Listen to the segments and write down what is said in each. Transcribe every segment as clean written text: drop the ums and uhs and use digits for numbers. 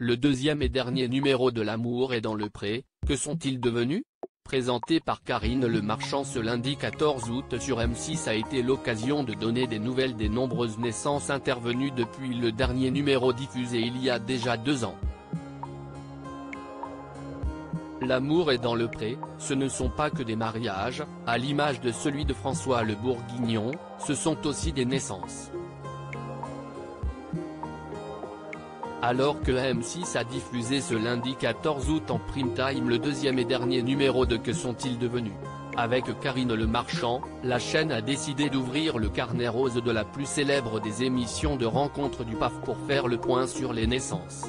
le deuxième et dernier numéro de L'amour est dans le pré, que sont-ils devenus ? Présenté par Karine Le Marchand ce lundi 14 août sur M6 a été l'occasion de donner des nouvelles des nombreuses naissances intervenues depuis le dernier numéro diffusé il y a déjà 2 ans. L'amour est dans le pré, ce ne sont pas que des mariages, à l'image de celui de François Le Bourguignon, ce sont aussi des naissances. Alors que M6 a diffusé ce lundi 14 août en prime time le deuxième et dernier numéro de Que sont-ils devenus ? Avec Karine Le Marchand, la chaîne a décidé d'ouvrir le carnet rose de la plus célèbre des émissions de rencontres du PAF pour faire le point sur les naissances.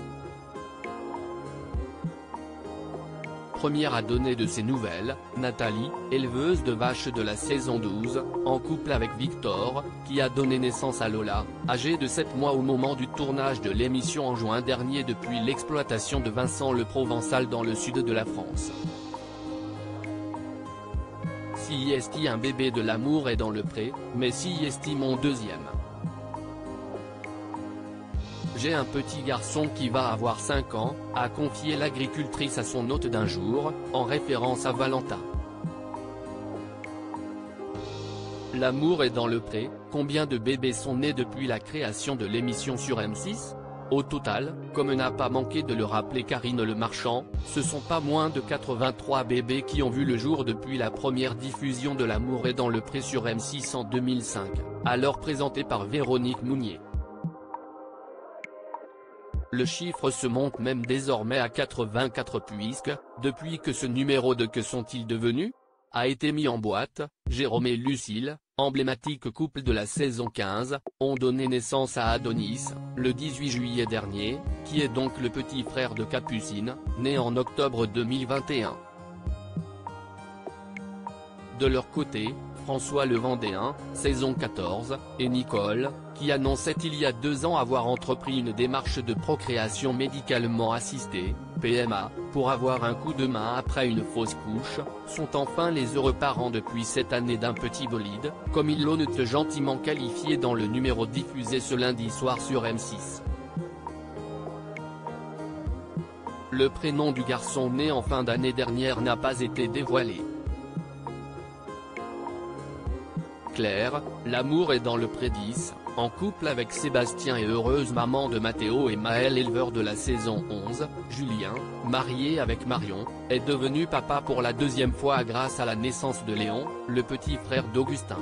Première à donner de ses nouvelles, Nathalie, éleveuse de vaches de la saison 12, en couple avec Victor, qui a donné naissance à Lola, âgée de 7 mois au moment du tournage de l'émission en juin dernier depuis l'exploitation de Vincent Le Provençal dans le sud de la France. Si est un bébé de L'amour est dans le pré, mais si est mon deuxième. J'ai un petit garçon qui va avoir 5 ans, a confié l'agricultrice à son hôte d'un jour, en référence à Valentin. L'amour est dans le pré, combien de bébés sont nés depuis la création de l'émission sur M6 ? Au total, comme n'a pas manqué de le rappeler Karine Le Marchand, ce sont pas moins de 83 bébés qui ont vu le jour depuis la première diffusion de L'amour est dans le pré sur M6 en 2005, alors présenté par Véronique Mounier. Le chiffre se monte même désormais à 84 puisque, depuis que ce numéro de Que sont-ils devenus ? A été mis en boîte, Jérôme et Lucille, emblématique couple de la saison 15, ont donné naissance à Adonis, le 18 juillet dernier, qui est donc le petit frère de Capucine, né en octobre 2021. De leur côté, François Le Vendéen, saison 14, et Nicole, qui annonçait il y a 2 ans avoir entrepris une démarche de procréation médicalement assistée, PMA, pour avoir un coup de main après une fausse couche, sont enfin les heureux parents depuis cette année d'un petit bolide, comme ils l'ont gentiment qualifié dans le numéro diffusé ce lundi soir sur M6. Le prénom du garçon né en fin d'année dernière n'a pas été dévoilé. Claire, L'amour est dans le pré 10, en couple avec Sébastien et heureuse maman de Mathéo et Maël éleveur de la saison 11, Julien, marié avec Marion, est devenu papa pour la 2e fois grâce à la naissance de Léon, le petit frère d'Augustin.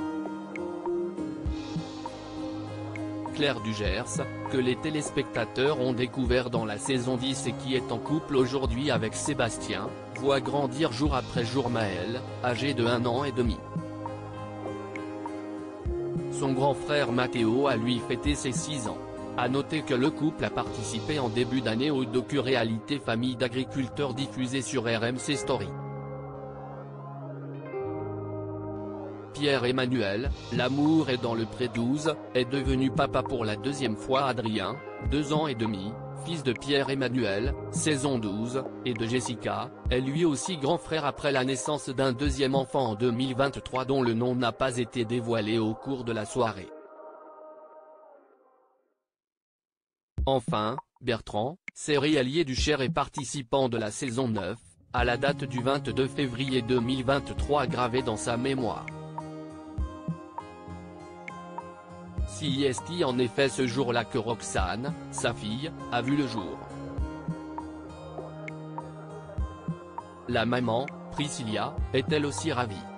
Claire Dugers, que les téléspectateurs ont découvert dans la saison 10 et qui est en couple aujourd'hui avec Sébastien, voit grandir jour après jour Maël, âgé de 1 an et demi. Son grand frère Mathéo a lui fêté ses 6 ans. A noter que le couple a participé en début d'année au docu-réalité Famille d'agriculteurs diffusé sur RMC Story. Pierre-Emmanuel, L'amour est dans le pré 12, est devenu papa pour la 2e fois. Adrien, 2 ans et demi, fils de Pierre-Emmanuel, saison 12, et de Jessica, est lui aussi grand frère après la naissance d'un 2e enfant en 2023 dont le nom n'a pas été dévoilé au cours de la soirée. Enfin, Bertrand, céréalier du Cher et participant de la saison 9, à la date du 22 février 2023 gravé dans sa mémoire. Si est en effet ce jour-là que Roxane, sa fille, a vu le jour. La maman, Priscilla, est elle aussi ravie.